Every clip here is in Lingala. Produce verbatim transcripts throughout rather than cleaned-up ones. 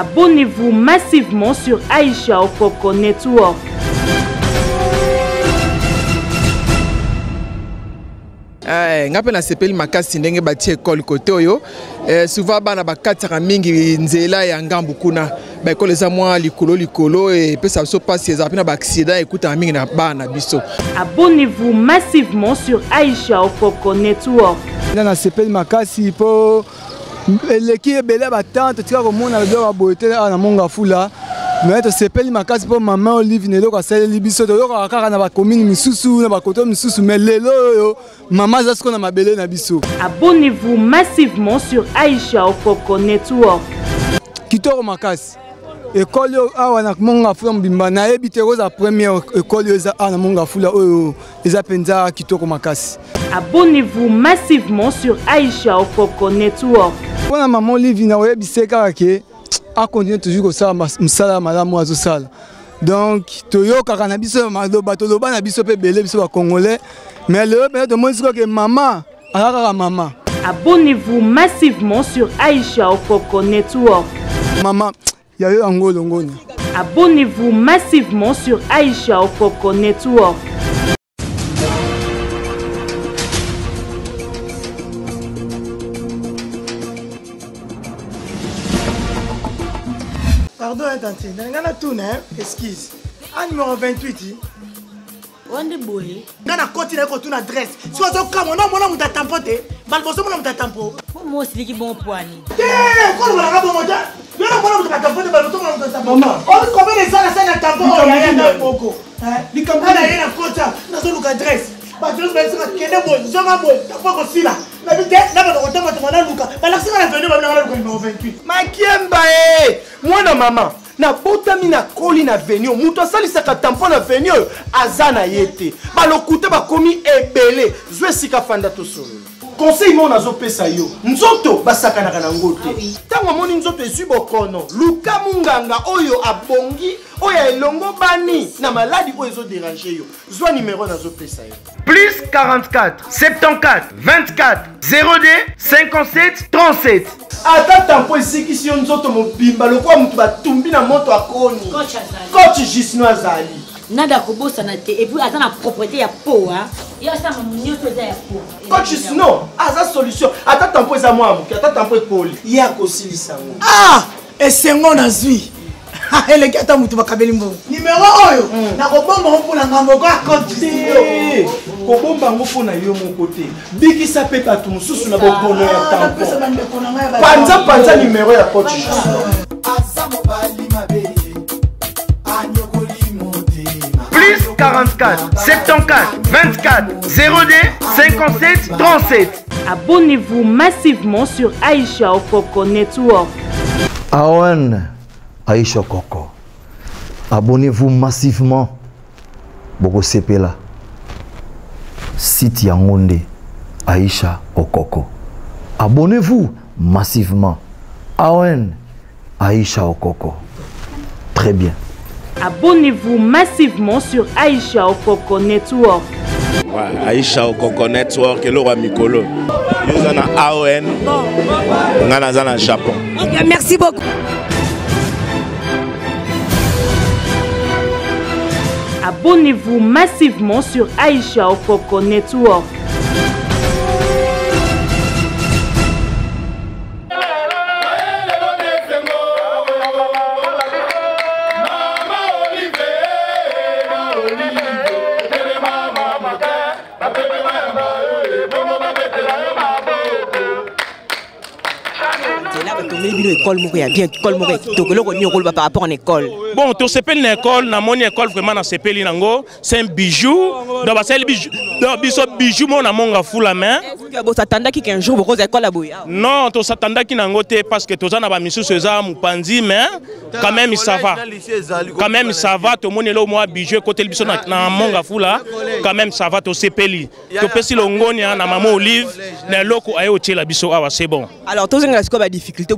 Abonnez-vous massivement sur Aïcha Okoko Network. Ngape na sepeli makasi ndenge bati école côté oyo souvent bana bakataka mingi nzela ya ngambu kuna ba école eza mwa likolo likolo et pe ça so passe les apina ba accident écoute mingi na bana biso. Abonnez-vous massivement sur Aïcha Okoko Network. Na sepeli makasi po eleki ebele batante tika komona ba ba boete na monga fula. Mais to sepeli makasi po maman Olive ne loko asali biso to loko akaka na ba commune misusu na ba koto misusu mais lelo yo maman zasko na mabele na biso. Abonnez-vous massivement sur Aïcha Okoko Network. Kitoko makasi école awa na monga fula mbimba na ebite roza première école eza na monga fula oyo eza penza kitoko makasi. Abonnez-vous massivement sur Aïcha Okoko Network. Pona maman Olive na oyebiseka ke a continuer toujours comme ça msala malamu azosala donc toyoka kana biso maloba toloba na biso pe belé biso ba congolais mais le mais de moins que maman alaka maman. Abonnez-vous massivement sur Aïcha Okoko Network. Maman ya yo ngolo ngoni. Abonnez-vous massivement sur Aïcha Okoko Network. Pardon, tante, dans la tourne, esquisse. En numéro vingt-huit. Wande boye. Dans la côte, il y a une adresse. Soit au cas, mon nom, mon nom, t'as tampoté. Balboso, mon nom, t'as tampo. Moi, c'est qui bon poignet. Eh, quoi, on va bon modèle. Yo, mon nom, t'as tampoté, balboso, mon nom, t'as tampo. Maman, on combien de ça, la scène à tampo, il y a rien dans Boko. Il y a rien à côté, dans une adresse. Bah, tu sais, c'est qu'il y a des bonnes, j'en ai bonnes, t'as pas aussi là. La vie, là, on va te demander Luca. Bah, là, c'est qu'on a venu, on va le numéro vingt-huit. Ma kiemba, eh, moi, na maman. Na botami na koli na venio muto asali saka tampon na venio azana yete balokute bakomi ebele zwe sika fanda to solo conseil mon azo pesa yo nzoto basaka na kana ngote tango moni nzoto esu bokono luka munganga oyo abongi oyo elongo bani na maladi oyo ezo déranger yo zwa numéro nazo pesa yo plus quarante-quatre soixante-quatorze vingt-quatre zéro deux cinquante-sept trente-sept. Ata tampo esikisi yo nzoto mobimba lokwa mutu batumbi na moto akoni coach Gisno azali nada kobosa na te et puis attends la propriété ya po hein ya ça monyo to ya po coach Gisno aza solution ata tampo eza mwa muki ata tampo ekoli ya kosilisa ngo ah esengo na zwi ele kata mutu bakabeli mbongo numéro oyo na kobomba mpona ngambo kwa coach Gisno kobomba ngo pona yo moko te bikisa pe bato mususu na bobono ya tampo panza panza numéro ya coach plus quarante-quatre soixante-quatorze vingt-quatre zéro deux cinquante-sept trente-sept. Abonnez-vous massivement sur Aïcha Okoko Network. Awen Aïcha Okoko. Abonnez-vous massivement. Boko sepela. Site Yangonde Aïcha Okoko. Abonnez-vous massivement. Awen Aïcha Okoko. Très bien. Abonnez-vous massivement sur Aïcha Okoko Network. Ouais, Aïcha Okoko Network, le roi Mikolo. Nous avons A O N. Nous avons un Japon. Okay, merci beaucoup. Abonnez-vous massivement sur Aïcha Okoko Network. par rapport à l'école. Bon, tu sais pas l'école, na mon école vraiment na sepeli nango, c'est un bijou. Donc c'est le bijou, donc biso bijou mon na monga fou la main. Bon, s'attendait qu'un jour vous école la bouilla. Non, tu s'attendait qu'il nango te parce que tu as na misu seza mupanzi mais quand même ça va. Quand même ça va, tout le monde est là au moins bijou côté le biso na monga fou là, quand même ça va tu sepeli. Tu pesi longonia na maman Olive, na loko ayo tchela biso awa c'est bon. Alors tous les la difficulté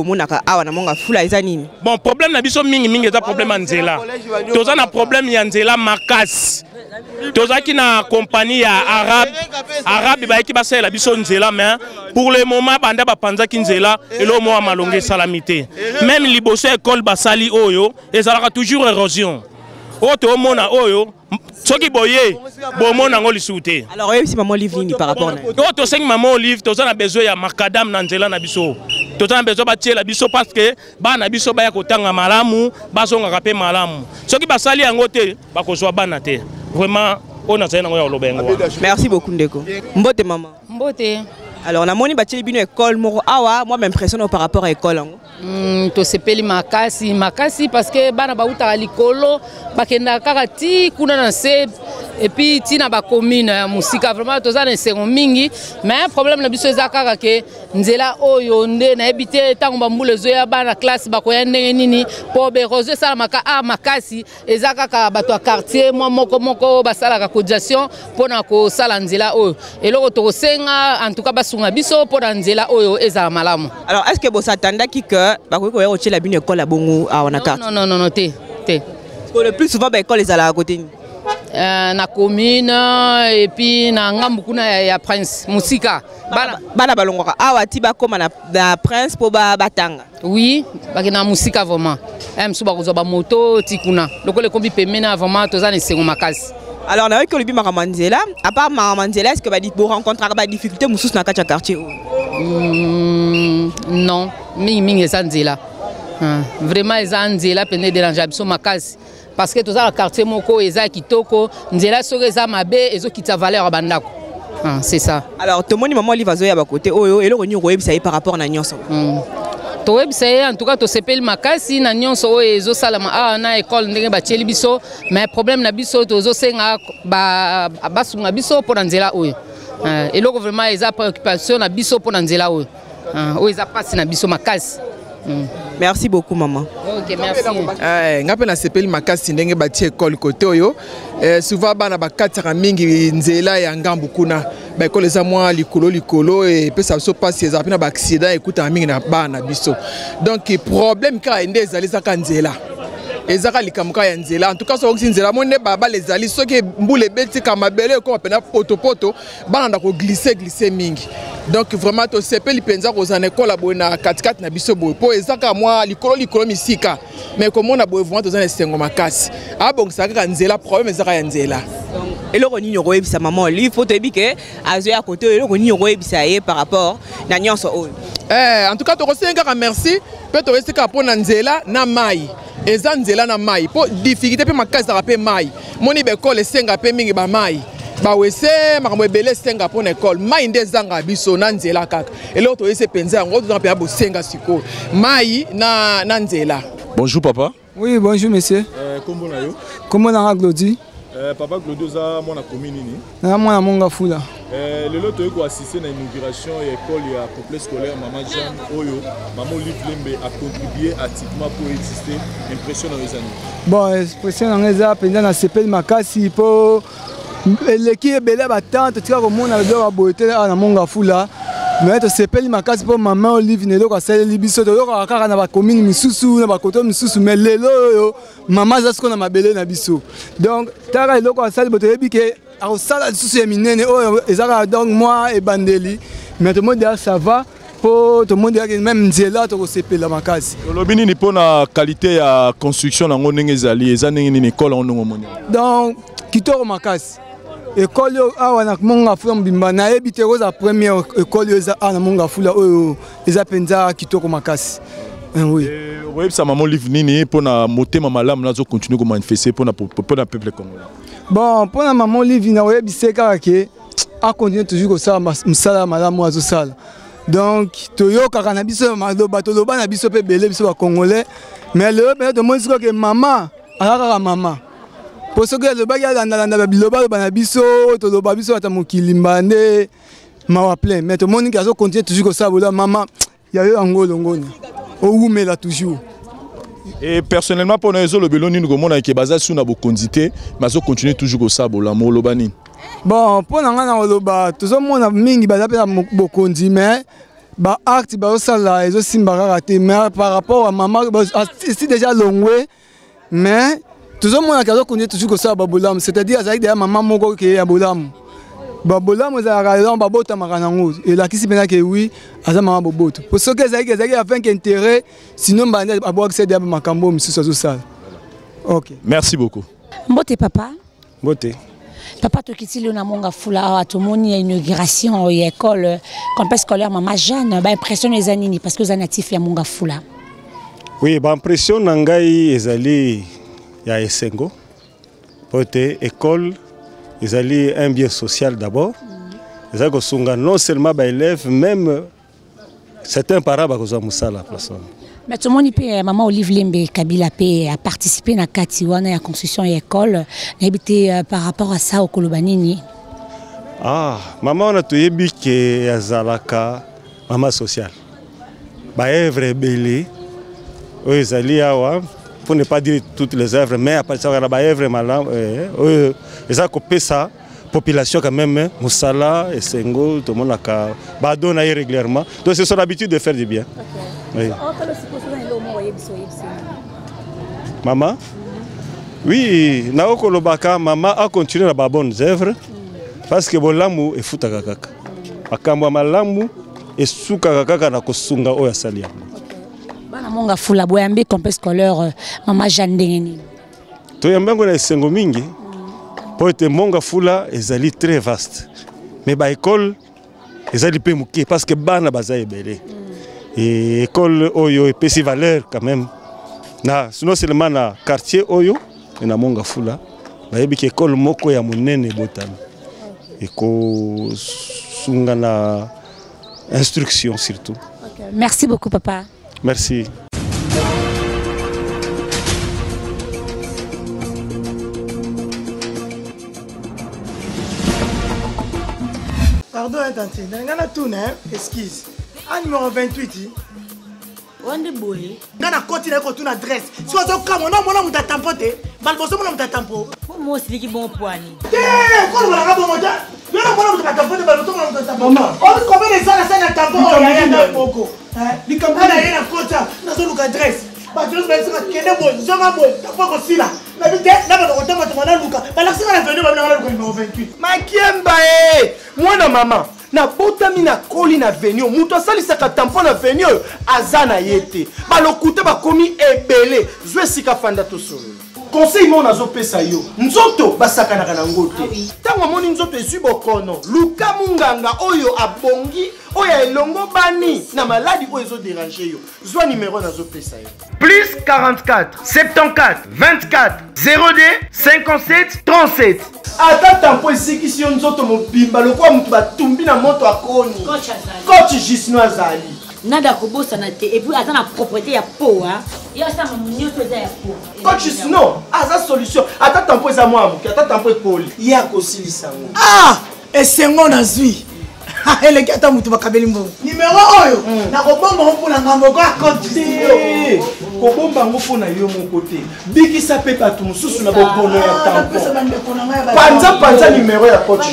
bomonaka awa na monga fula eza nini? Bon, problème na biso mingi mingi eza problème ya nzela. Toza na problème ya nzela makasi. Toza ki na compagnie ya arabe arabe ba ki basela biso nzela mais pour le moment banda ba panza ki nzela elo mo malonge salamité. Même liboso école basali oyo ezalaka toujours érosion. Oto mona oyo soki boye bomona ngo lisuté. Alors oyo si maman livre ni par rapport na. Oto cinq maman livre toza na besoin ya macadam na nzela na biso. Toza na besoin ba tiela biso parce que bana biso ba ya kotanga malamu bazonga kapé malamu. Soki basali yango te bakozwa bana te. Vraiment on a ça na lobengo. Merci beaucoup Ndeko. Mbote maman. Mbote. Alors na moni ba tieli bino école moko awa moi m'impressionne par rapport à école yango. Mm, to sepeli makasi makasi parce que bana ba uta likolo bakenda kaka ti kuna na se et puis ti na ba commune ya musika vraiment toza na sengo mingi mais problème na biso eza kaka ke nzela oyo nde na ebité tango ba mbule zo ya bana classe bakoya ndenge nini po be roze sala maka a makasi eza kaka bato ya quartier moi moko moko basala ka cotisation pona ko sala nzela oyo eloko to senga en tout cas basunga biso pona nzela oyo eza malamu. Alors est-ce que vous attendez que bakoki koya kotiela bino école ya bongo awa na carte? Non non non non te te. Parce que le plus souvent ba école ezala à côté. Euh, na commune et puis na ngambu kuna ya, ya prince musika bana bana balongwaka awa ti bakoma na, na prince po ba batanga. Oui bakina musika vraiment em so bakozwa ba moto ti kuna lokole kombi pemena vraiment toza na sengo makasi. Alors na yo libi makamanzela à part makamanzela est-ce que ba dit pour rencontrer ba difficulté mususu na kacha quartier? Mm, non mingi mingi eza nzela hein. Vraiment eza nzela pene déranger biso makasi parce que tous les quartiers moko eza kitoko nzela soki eza mabe ezo kita valeur bandako. Ah, c'est ça. Alors tout le monde maman livre zo ya ba côté oyo eloko ni koyebisa par rapport na nyonso. To webisa en tout cas to sepeli makasi na nyonso oyo ezo salama ah na école ndenge ba tieli biso mais problème na biso to zo senga ba basunga biso pour nzela oyo. Ah, eloko vraiment eza préoccupation na biso pour nzela oyo. Ah, oyo eza passe na biso makasi. Mm. Merci beaucoup maman. OK, merci. Eh ngape na sepeli makasi ndenge bati école côté oyo. Eh souvent bana bakataka mingi nzela ya ngambu kuna. Ba école za mwa likolo likolo et pe ça so passe les apina ba accident écoute mingi na bana biso. Donc problème ka ende ezali za kanzela. Ezaka likamuka ya nzela en tout cas so nzela monde baba les ali soki mbule beti kama bele ko pena poto poto bana ndako glisser glisser mingi. Donc vraiment to sepeli penza ko za école boy na quatre quatre na biso boy po ezaka mwa likolo likolo misika mais comme on a boy vraiment to za sengo makasi ah bon ça ka nzela problème ezaka ya nzela. Eloko nini koyebisa maman lui faut te dire que azo ya côté eloko nini koyebisa ye par rapport na nyonso oyo. Eh en tout cas to kosenga ka merci pe to resika pona nzela na mai eza nzela na mai po difficulté pe makasi za pe mai moni be école senga pe mingi ba mai ba wese makambo ebele senga pona école mai nde zanga biso na nzela kaka eloko to yese penza yango to pe bo senga siko mai na na nzela. Bonjour papa. Oui bonjour monsieur. Euh comment na yo? Comment na Glody? Euh, papa Glodio za mwana commune nini? Na mwana monga fula. Euh lelo to ko assister na inauguration ya école ya complexe scolaire Maman Jeanne Oyo, Maman Olive Lembe a contribué activement pour exister impression dans les années. Bon, impression dans les années pendant na sepeli makasi po eleki ebele batante tika ko mona le ba boité na monga fula. Mais to sepeli makasi po Maman Olive ne loko asali biso to loko kaka na ba commune misusu na ba koto misusu mais lelo yo maman zasko na mabele na biso. Donc tara loko asali boto yebi ke a sala susu ya minene oyo ezaka donc moi et bandeli mais tout le monde dit ça va pour tout le monde dit même nzela to ko sepela makasi. Lobi nini pona qualité ya construction na ngo ndenge ezali eza ndenge nini école on ngo moni. Donc kitoko makasi. École awa na monga fula mbimba na ebite koza première école eza na monga fula oyo eza penza kitoko makasi. Oui. Oui, ça maman livre nini pour na motema malamu nazo continuer ko manifester pour na pour na peuple congolais. Bon, pour na maman livre na webi seka ke a continuer toujours ko ça msala malamu azo sala. Donc toyoka kana biso maloba to loba na biso pe belé biso ba congolais mais le mais de moi c'est que maman alaka maman. Pour ce que le bagage dans la dans biloba bana biso to loba biso ata mokilimbane mawa plein mais tout le monde qui a continuer toujours ko ça maman ya yo angolo ngoni. Là toujours. Et personnellement pour nous le beloni nous comment qui basé sur na bokondité mais ça continue toujours comme ça bola mo lobani. Bon pour nga na loba toujours mona mingi baza pe bokondi mais ba acte ba osala ezo simbaka raté mais par rapport à maman c'est déjà longwe mais tout le monde a connu toujours que ça babolam c'est-à-dire avec des maman moko qui est bolam babolam za raison babota makanango et là qui se pena que oui aza maman boboto pour ce que ça que ça fait intérêt sinon bande abo accéder à makambo misusu zo sala. OK. Merci beaucoup. Mbote papa. Mbote. Papa tokitili na monga fula atomoni inauguration ya école complexe scolaire Maman Jeanne ba impression les anini parce que zanatif ya monga fula. Oui, ba impression nangai ezali ya esengo. Pote école ezali un bien social d'abord. Ezali ko sunga non seulement ba élèves même certains parents ba ko za musala personne. Mais tout le monde peut maman Olive Lembe Kabila peut a participé na kati wana ya construction ya école n'habité par rapport à ça au Kolobanini. Ah, maman on a tout yebi que azalaka maman sociale. Ba œuvre belé o ezali awa pour ne pas dire toutes les œuvres mais à partir de ba œuvre malam euh eza ko pesa population quand même musala et sengo tout le monde a ba donne régulièrement. Donc c'est son habitude de faire du bien. Okay. Oui. Maman? Oui, Naoko Lobaka, maman a continué à bonnes œuvres parce que bolamu est fouta kaka. Akamba malamu et souka kaka na kosunga oya salia. Bana monga fula boyambe complexe scolaire Maman Jeanne Dengeni. To yambango na sengo mingi. Poete monga fula ezali très vaste. Mais ba école ezali pe muke parce que bana bazaye belé. Et école Oyo et pesi valeur quand même. Na sinon seulement na quartier Oyo et na monga fula. Ba yebi ke école moko ya munene botan. Et ko sunga na instruction surtout. Okay. Merci beaucoup papa. Merci. Pardon, tante, dans tout, esquisse. Ah, numéro vingt-huit. On est boy. Dans la continue, quand tu adresse. Si on a comme on a mon amour tampoté, balboso mon amour tampo. Moi aussi, qui bon point. Eh, quand on a un bon modèle, il y a un bon amour tampoté, balboso mon amour tampo. On combien de ça, la scène à tampo, il y a un poco. Les campagnes, il y a un quota, dans son adresse. Bah, tu sais, c'est qu'il y a un bon, je m'en bois, t'as pas aussi là. La vie, là, on va te demander Luca. Bah, la scène à venir, on va le numéro vingt-huit. Ma kiemba, moi, na maman. Na botami na koli na venio muto asali saka tampon na venio azana yete balokuta bakomi ebele zwe sika fanda to solo conseil mo nazo pesa yo nzoto basaka na kana ngote tango moni nzoto esu bokono luka munganga oyo abongi oyo elongo bani na maladi oyo zo déranger yo zwa numéro nazo pesa yo plus quarante-quatre soixante-quatorze vingt-quatre zéro deux cinquante-sept trente-sept. Ata tampo isiki si nzoto mobimba lokwa mutu batumbi na moto akoni coach Gisno azali nada kobosa na te et puis ata na propriété ya po hein ya sa munyo to za ya po coach Gisno aza solution ata tampo eza mwa muki ata tampo ekoli ya kosilisa ngo ah esengo na zwi ele kata mutu bakabeli mbo numéro oyo na kobomba mpona ngambo kwa coach kobomba mpona yo moko te bikisa pe batu mususu na bokono ya tampo panza panza numéro ya coach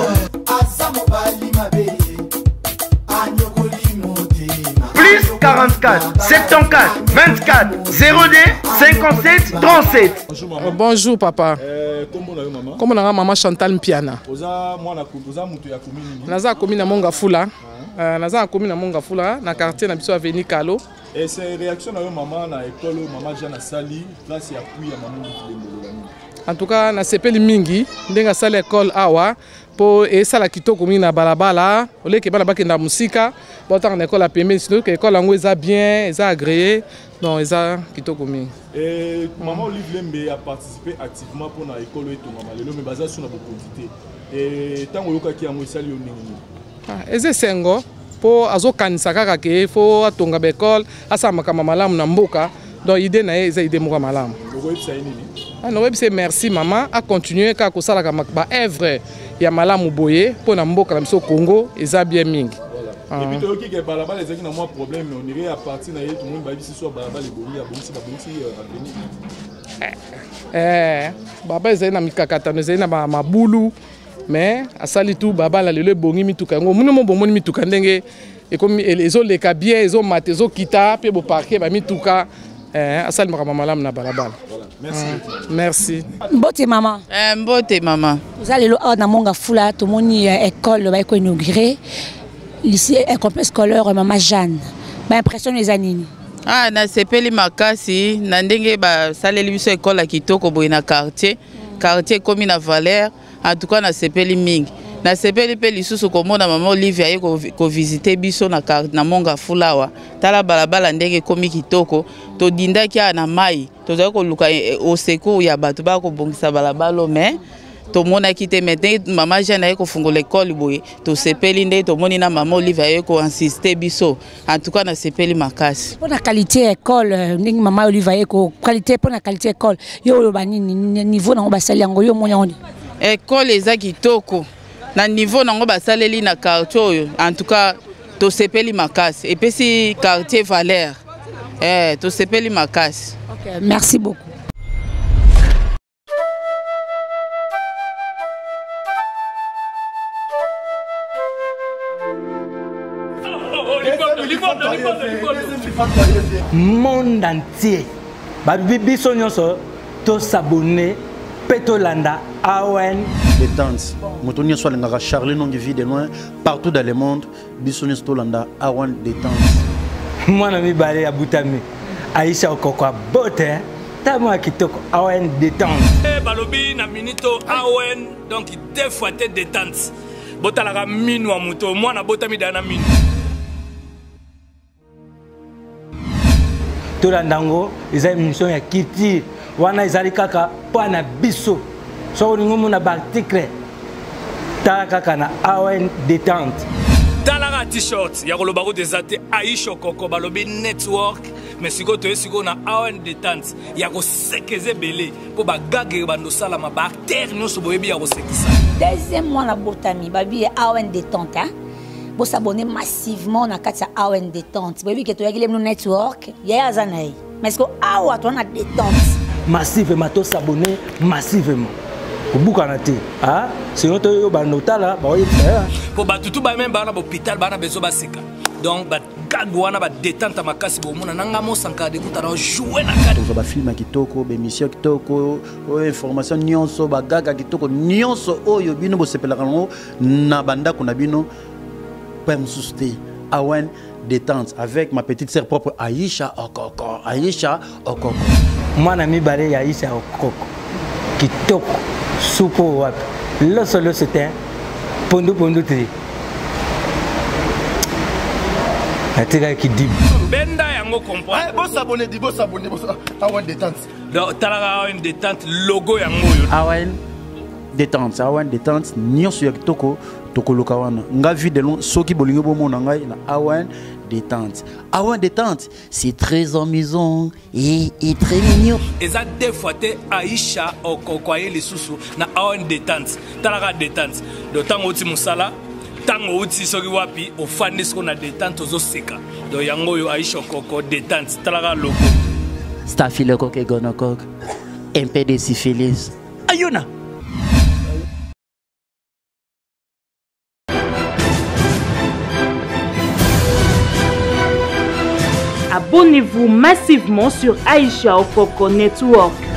plus quarante-quatre soixante-quatorze vingt-quatre zéro deux cinquante-sept trente-sept. Bonjour maman. Bonjour papa. Euh, comment on a maman? Comment on a maman Chantal Mpiana? Oza moi na oza mutu ya commune. Naza commune na Monga Fula. Euh naza commune na Monga Fula na quartier na biso avenue Kalo. Et ces réactions na maman na école maman Jeanne Sali place ya appui ya maman Lembolani. En tout cas na sepeli mingi ndenga sala école awa po esala kitoko mingi na balabala oleke bana bakenda musika botanga na école apembe sinon que école yango eza bien eza agréé donc eza kitoko mingi. Et maman Olive Lembe a participé activement pour na école eto maman lelo me baza sur na bokotité et tango yoka ki yango esali oningi ah eze sengo po azokanisa kaka ke fo atonga ba école asamaka malamu na mboka donc idée na eza idée moko malamu. Ah non, c'est merci maman a continué à kosala ka ba œuvre ya malamu boye pour na mboka na biso Congo eza bien mingi. Et puis toi qui que balabala ezaki na moi problème on irait à partir na ye tout le monde ba biso so balabala ebongi ya bongi ba bongi avenir. Eh baba ezali na mikakatano ezali na mabulu mais asali tout baba la lelo bongi mituka ngo munu mo bomoni mituka ndenge et comme les autres les cas bien les autres matés les autres quitta puis au parquet bah mis tout cas hein à ça le maman malam na balabala. Merci. Merci. Mbote maman. Eh mbote maman. Vous allez là na monga fula tout moni école ba ko inauguré lycée complexe scolaire maman Jeanne. Ba impression les anini. Ah na sepeli makasi na ndenge ba saleli biso école ya kitoko boye na quartier quartier comme na Valère en tout cas na sepeli mingi. Na sepeli pe lisusu komona mama Olivia ye ko visiter biso na na monga fulawa tala balabala ndenge komi kitoko to dindaki na mai to za ko luka au secours ya bato ba ko bongisa balabalo mais to mona kite mete mama Jeanne ye ko fungola école boye to sepeli nde to moni na mama Olivia ye ko insister biso en tout cas na sepeli makasi pour la qualité école ndenge mama Olivia ye ko qualité pour la qualité école yo ba niveau na ba sali yango yo mona école eza kitoko na niveau nango basaleli na quartier en tout cas to sepeli makasi et puis si quartier Valère eh to sepeli makasi. OK, merci beaucoup. Monde entier babi biso nyonso to s'abonner Petolanda Awen détente motonia soit ngaka Charlie non vie de loin partout dans le monde bisonis Tolanda Awen détente moi na mi balé ya Butami Aisha Okoko bote tamo kitoko Awen détente eh balobi na minito Awen donc deux fois tête détente botala minu wa moto moi na Botami dana minu Tolandango ils une mission ya kiti wana izali kaka pana biso so ngomu na article ta kaka na Awen détente talaka t-shirt ya koloba ko desate Aisha Okoko balobi network mais siko to siko na Awen détente ya ko sekeze belé po ba gage bando sala ma ba acteur nyonso boyebi ya ko sekisa deuxième mois na Botami babi Awen détente hein pour s'abonner massivement na kati Awen détente boyebi ke to yagile no network ya azanai mais ko awa to na détente massivement to s'abonner massivement Kubukana te ah sinon to yo ba notala ba oyi po ba tutu ba même ba na hôpital ba na bezo ba sika donc ba gagwana ba détente makasi bo mona nanga mo sanka de kuta na jouer na kadi ba film kitoko be mission kitoko o information nyonso ba gaga kitoko nyonso oyo bino bo sepela kango na banda kuna bino pem susté Awen détente avec ma petite sœur propre Aisha Okoko Aisha Okoko moi na mi balé ya Aisha Okoko kitoko supo wapi le solo c'était pondo pondo tri atira ki dib benda yango comprendre eh bo s'abonner di bo s'abonner bo Awen détente donc talaka Awen détente logo yango yo Awen détente Awen détente nyonso ya kitoko tokoloka wana nga vie de long soki bolingo bo mona ngai na Awen détente Awen détente c'est très amusant et, et très mignon et ça deux fois te Aisha Okoko ye lisusu na Awen détente talaka détente de tango uti musala tango uti soki wapi ofandi siko na détente ozo seka do yango yo Aisha Okoko détente talaka logo staphylocoque et gonocoque un peu de syphilis ayuna. Abonnez-vous massivement sur Aisha Okoko Network.